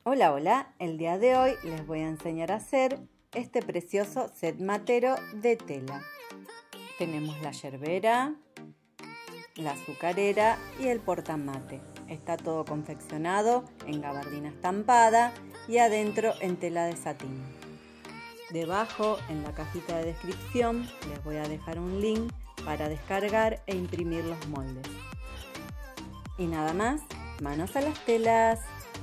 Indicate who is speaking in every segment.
Speaker 1: Hola, hola, el día de hoy les voy a enseñar a hacer este precioso set matero de tela. Tenemos la yerbera, la azucarera y el portamate. Está todo confeccionado en gabardina estampada y adentro en tela de satín. Debajo, en la cajita de descripción, les voy a dejar un link para descargar e imprimir los moldes. Y nada más, manos a las telas.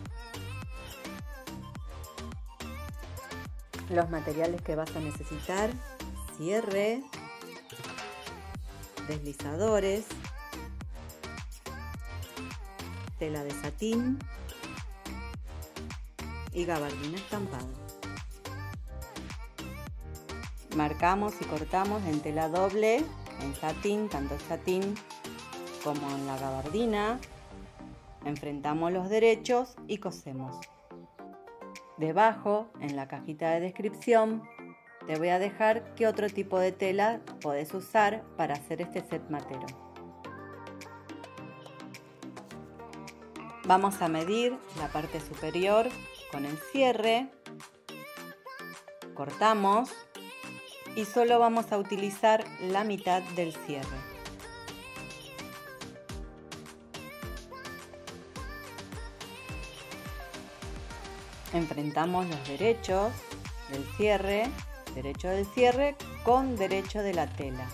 Speaker 1: Los materiales que vas a necesitar: cierre, deslizadores, tela de satín y gabardina estampada. Marcamos y cortamos en tela doble, en satín, tanto en satín como en la gabardina. Enfrentamos los derechos y cosemos. Debajo, en la cajita de descripción, te voy a dejar qué otro tipo de tela podés usar para hacer este set matero. Vamos a medir la parte superior con el cierre, cortamos y solo vamos a utilizar la mitad del cierre. Enfrentamos los derechos del cierre, derecho del cierre con derecho de la tela.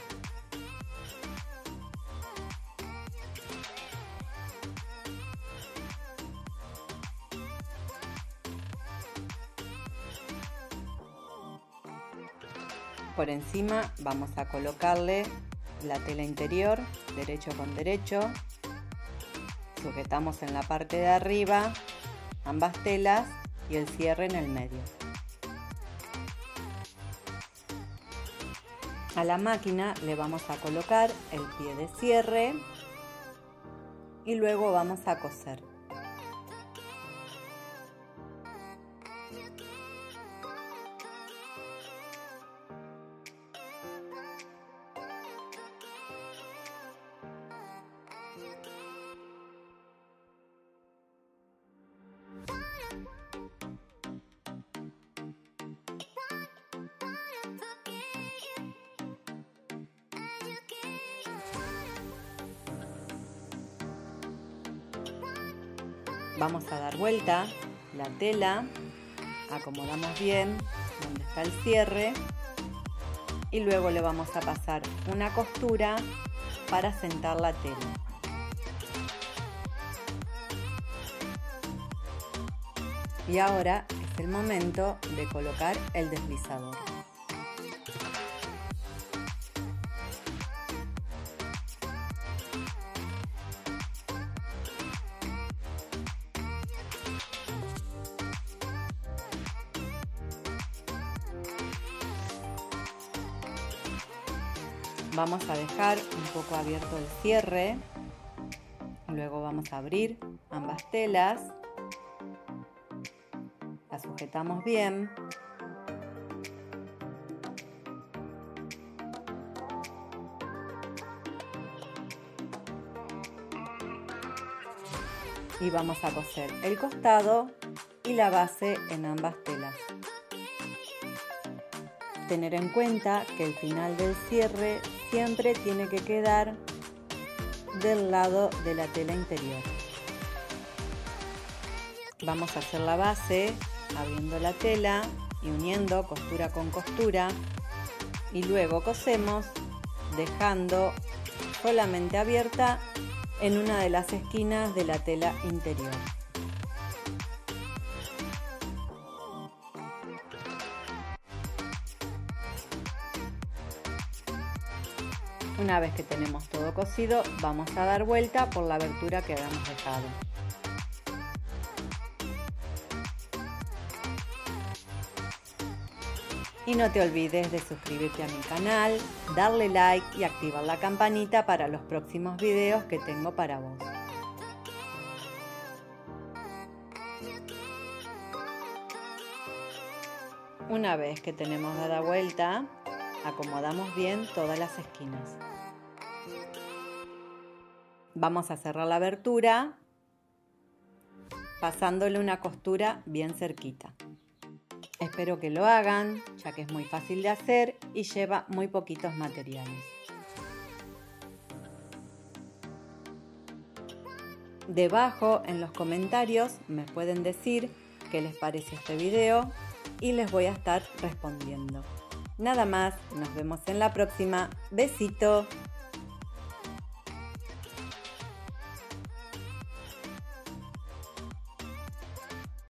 Speaker 1: Por encima vamos a colocarle la tela interior, derecho con derecho. Sujetamos en la parte de arriba ambas telas y el cierre en el medio. A la máquina le vamos a colocar el pie de cierre y luego vamos a coser. Vamos a dar vuelta la tela, acomodamos bien donde está el cierre y luego le vamos a pasar una costura para sentar la tela. Y ahora es el momento de colocar el deslizador. Vamos a dejar un poco abierto el cierre, luego vamos a abrir ambas telas, las sujetamos bien y vamos a coser el costado y la base en ambas telas. Tener en cuenta que el final del cierre siempre tiene que quedar del lado de la tela interior. Vamos a hacer la base abriendo la tela y uniendo costura con costura y luego cosemos dejando solamente abierta en una de las esquinas de la tela interior. Una vez que tenemos todo cosido, vamos a dar vuelta por la abertura que habíamos dejado. Y no te olvides de suscribirte a mi canal, darle like y activar la campanita para los próximos videos que tengo para vos. Una vez que tenemos dada vuelta, acomodamos bien todas las esquinas. Vamos a cerrar la abertura pasándole una costura bien cerquita. Espero que lo hagan, ya que es muy fácil de hacer y lleva muy poquitos materiales. Debajo en los comentarios me pueden decir qué les pareció este video y les voy a estar respondiendo. Nada más, nos vemos en la próxima. Besito.